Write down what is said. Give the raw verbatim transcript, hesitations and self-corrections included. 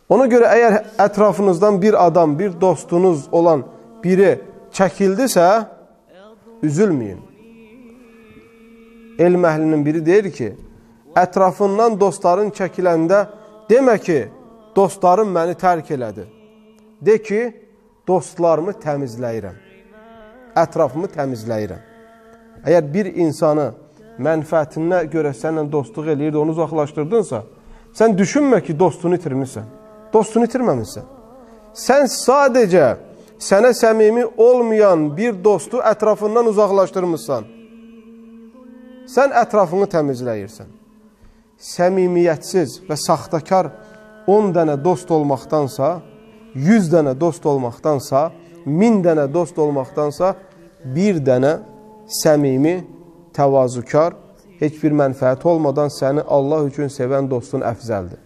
Ona görə əgər ətrafınızdan bir adam, bir dostunuz olan biri çəkildisə, üzülməyin. Elm əhlinin biri deyir ki, ətrafından dostların çəkiləndə demə ki, dostlarım məni tərk elədi. De ki, dostlarımı təmizləyirəm. Ətrafımı təmizləyirəm. Əgər bir insanı mənfəətinə görə sənlə dostluq eləyirdi, onu uzaqlaşdırdınsa, sən düşünmə ki, dostunu itirmişsən. Dostunu itirməmişsən. Sən sadəcə sənə səmimi olmayan bir dostu ətrafından uzaqlaşdırmışsan. Sən ətrafını təmizləyirsən. Səmimiyyətsiz və saxtakar on dənə dost olmaqdansa, yüz dənə dost olmaqdansa, min dənə dost olmaqdansa, bir dənə səmimi, təvazükar, heç bir mənfəət olmadan səni Allah üçün sevən dostun əfzəldir.